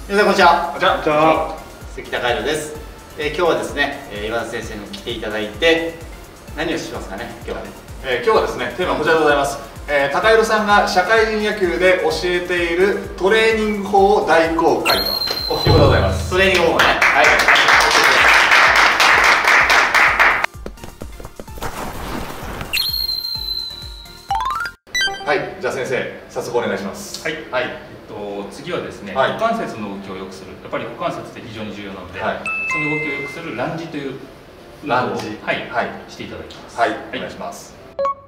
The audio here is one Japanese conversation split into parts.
皆さんこんにちは。 こんにちは。 関高弘です。今日はですね、岩田先生に来ていただいて何をしますかね。今日はね、 今日はですね、テーマはこちらでございます。高弘さんが社会人野球で教えているトレーニング法を大公開ということでございます。 トレーニング法ね。はい。 はい、じゃあ先生、早速お願いします。 はい、はい、次はですね、 はい、 股関節の動きを良くする、やっぱり股関節って非常に重要なので、はい、その動きを良くするランジというランジ、 はい、はい、していただきます。 はい、お願いします。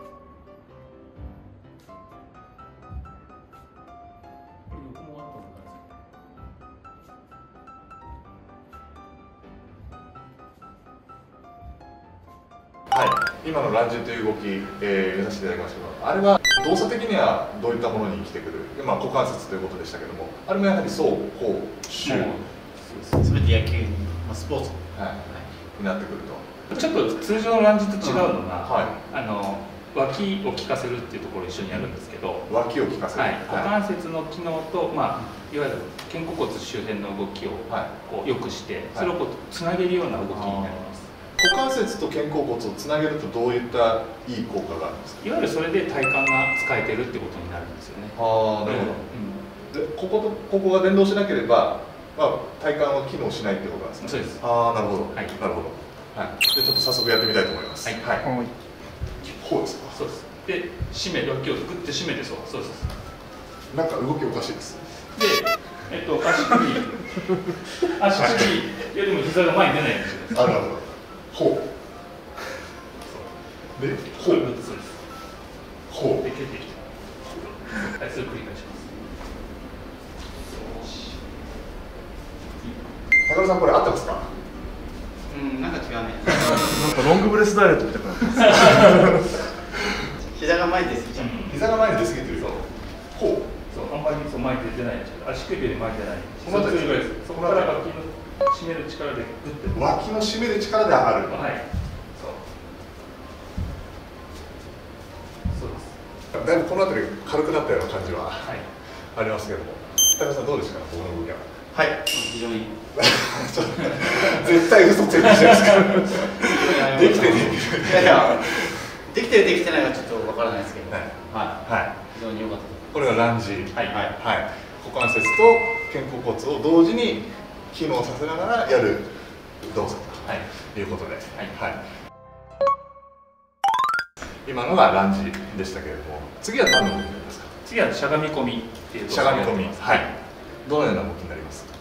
はい、今のランジという動き、見させていただきましたけど、あれは動作的にはどういったものに生きてくる、股関節ということでしたけども、あれもやはり走、攻、守、 すべて野球、スポーツ、 になってくると。 ちょっと通常のランジと違うのが、脇を効かせるっていうところを一緒にやるんですけど、 脇を効かせる、 股関節の機能と、いわゆる肩甲骨周辺の動きをこう良くして、それをこうつなげるような動きになります。 股関節と肩甲骨をつなげるとどういったいい効果があるんですか。 いわゆるそれで体幹が使えてるってことになるんですよね。 ああ、なるほど。で、こことここが連動しなければ、体幹は機能しないってことなんですね。 そうです。 ああ、なるほど。 はい、 なるほど。はい。で、ちょっと早速やってみたいと思います。 はい。 はい。こうですか。 そうです。で、締め、脇をグッて締めて、そうです。 なんか動きおかしいです。 で、足首よりも膝が前に出ないようにしてください。 なるほど。ほう。で、ほう。 そうです。 ほう。 で、蹴ってきて。はい、それを繰り返します。 高田さん、これ合ってますか。 なんか違うね。 なんかロングブレスダイエットみたいな感じです。 膝が前に出すぎちゃう。 膝が前に出すぎてるよ。ほう。 そう、あんまり前に出ないんですけど、足首より前に出ない。そこから脇の締める力でグッて。 脇の締める力で上がる。 はい。そうです。 だいぶこの辺り軽くなったような感じはありますけども、高田さんどうですか、この動きは。 はい、非常に。 絶対嘘ついてるじゃないですか。できてる。 いや、できてるできてないはちょっとわからないですけど、非常に良かった。 これがランジ、股関節と肩甲骨を同時に機能させながらやる動作ということで、今のがランジでしたけれども、次は何の動きになりますか。 次はしゃがみ込みっていうしゃがみ込み、どのような動きになりますか。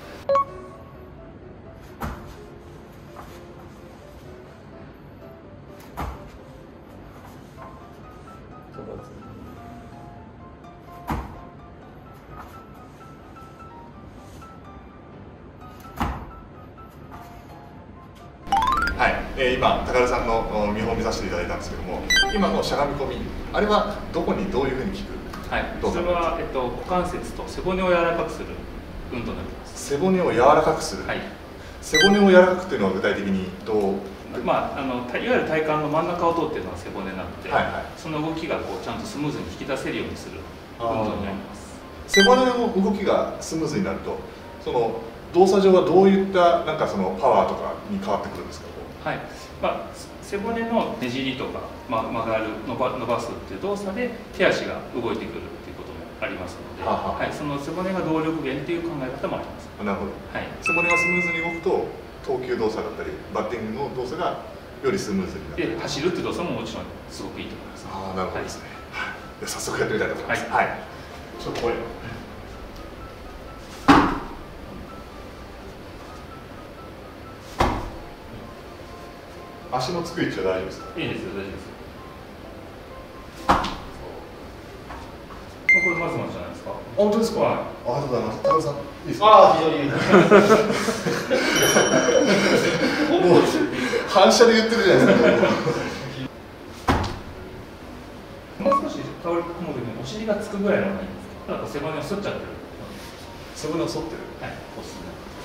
今、高田さんの見本を見させていただいたんですけども、今のしゃがみ込み、あれはどこにどういうふうに効く。 はい、それは、股関節と背骨を柔らかくする運動になります。 背骨を柔らかくする。背骨を柔らかくというのは具体的にどう。 いわゆる体幹の真ん中を通っているのが背骨なので、その動きがこうちゃんとスムーズに引き出せるようにする運動になります。 背骨の動きがスムーズになると、その動作上はどういったなんかそのパワーとかに変わってくるんですか。 はい、背骨のねじりとか、曲がる、伸ばすっていう動作で手足が動いてくるっていうこともありますので、その背骨が動力源っていう考え方もあります。 なるほど。背骨がスムーズに動くと、投球動作だったり、バッティングの動作がよりスムーズになる。 で、走るっていう動作ももちろんすごくいいと思います。 なるほどですね。早速やってみたいと思います。ちょっと怖い。足のつく位置は大丈夫ですか。 いいですよ、大丈夫ですよ。これまずまずじゃないですか。 本当ですか。ありがとうございます。高田さん、いいですか。 非常に。 もう反射で言ってるじゃないですか。 もう少し倒れ込む時にお尻がつくぐらいの方がいいんですか。なんか背骨を反っちゃってる。 背骨を反ってる。 こうする。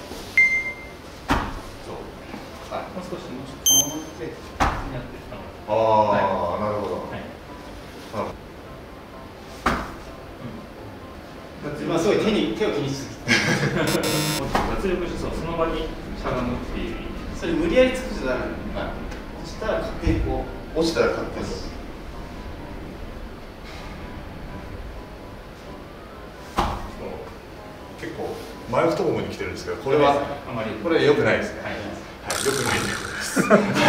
そう。もう少しこのままでやって。 なるほど。 今すごい手を気にしすぎて。 脱力してその場にしゃがむっていう。 それ無理やり作っちゃダメなの。落ちたら勝手にこう落ちたら勝手に。 結構前太ももに来てるんですけど、これはあまりこれ良くないですね。 はい、 良くないです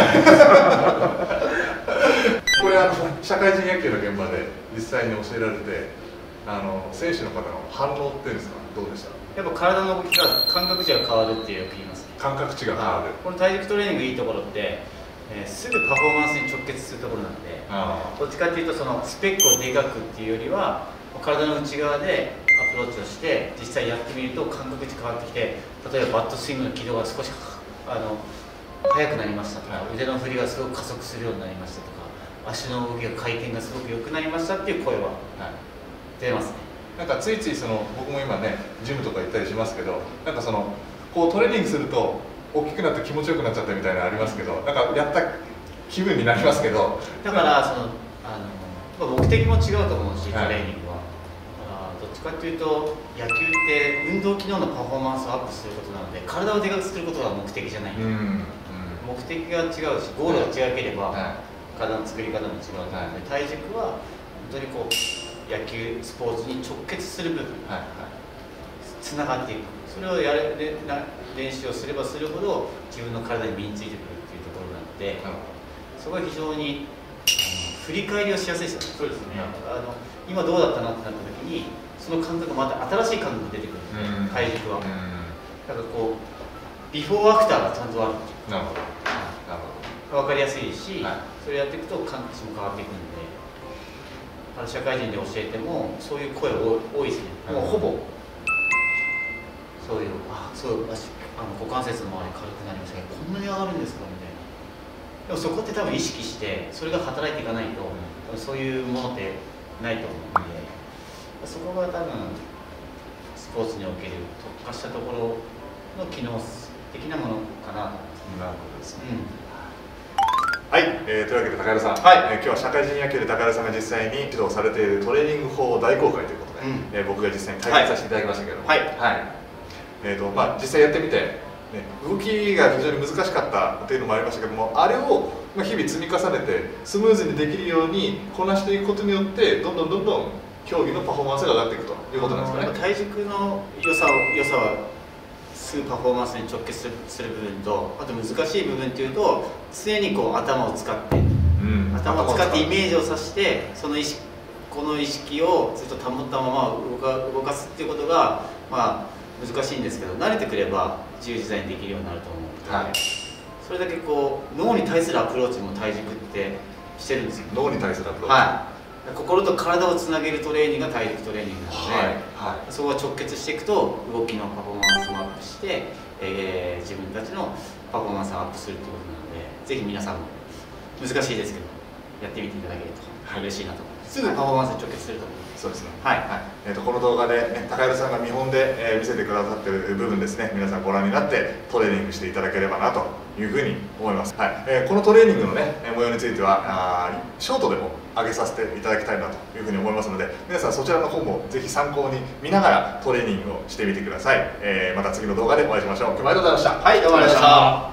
これ社会人野球の現場で実際に教えられて、選手の方の反応っていうんですか、どうでした？ やっぱ体の動きが感覚値が変わるってよく言いますね。 感覚値が変わる。 この体軸トレーニングいいところって、すぐパフォーマンスに直結するところなんで、どっちかっていうとそのスペックをでかくっていうよりは体の内側でアプローチをして実際やってみると感覚値変わってきて、例えばバットスイングの軌道が少し速くなりましたとか、腕の振りがすごく加速するようになりましたとか、足の動きが回転がすごく良くなりましたっていう声は出ますね。 なんかついつい僕も今ねジムとか行ったりしますけど、なんかこうトレーニングすると大きくなって気持ちよくなっちゃったみたいなのありますけど、なんかやった気分になりますけど、 だから目的も違うと思うし、トレーニングは、どっちかっていうと野球って運動機能のパフォーマンスをアップすることなので、体をでかくすることが目的じゃない、目的が違うしゴールが違ければ、体の作り方も違うので、体軸は本当にこう野球スポーツに直結する部分、つながっていく、それを練習をすればするほど自分の体に身についてくるっていうところなので、そこは非常に振り返りをしやすいですよね。 そうですね。 今どうだったなってなった時にその感覚また新しい感覚が出てくるんで、体軸は。だからこうビフォーアフターがちゃんとある。 なるほど。 分かりやすいし、それやっていくと感覚値も変わっていくんで、社会人で教えてもそういう声多いですね。もうほぼそういう股関節の周り軽くなりましたけど、こんなに上がるんですかみたいな。でもそこって多分意識してそれが働いていかないと、そういうものってないと思うので、そこが多分スポーツにおける特化したところの機能的なものかなと。 なるほどですね。はい、というわけで高原さん、今日は社会人野球で高原さんが実際に指導されているトレーニング法を大公開ということで、僕が実際に体験させていただきましたけれども、実際やってみて、動きが非常に難しかったというのもありましたけども、あれを日々積み重ねてスムーズにできるようにこなしていくことによってどんどん競技のパフォーマンスが上がっていくということなんですかね。 体軸の良さはパフォーマンスに直結する部分と、あと難しい部分っていうと常にこう頭を使って、イメージをさして、この意識をずっと保ったまま動かすっていうことが難しいんですけど、慣れてくれば自由自在にできるようになると思うので、それだけこう脳に対するアプローチも体軸ってしてるんですよ。 脳に対するアプローチ、 心と体をつなげるトレーニングが体軸トレーニングなので、そこが直結していくと動きのパフォーマンスもアップして、自分たちのパフォーマンスをアップするということなので、ぜひ皆さんも難しいですけどやってみていただけると嬉しいなと思います。すぐパフォーマンスに直結すると思います。 そうですね。この動画で、高原さんが見本で、見せてくださっている部分ですね、皆さんご覧になってトレーニングしていただければなというふうに思います。このトレーニングのね模様についてはショートでも上げさせていただきたいなというふうに思いますので、皆さんそちらの方もぜひ参考に見ながらトレーニングをしてみてください。また次の動画でお会いしましょう。今日もありがとうございました。 はい、どうもありがとうございました。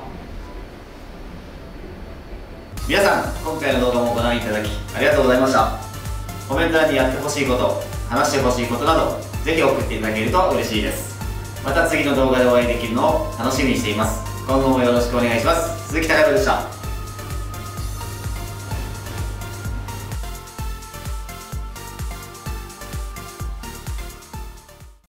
皆さん、今回の動画もご覧いただきありがとうございました。コメント欄にやってほしいこと、話してほしいことなどぜひ送っていただけると嬉しいです。また次の動画でお会いできるのを楽しみにしています。今後もよろしくお願いします。鈴木貴人でした。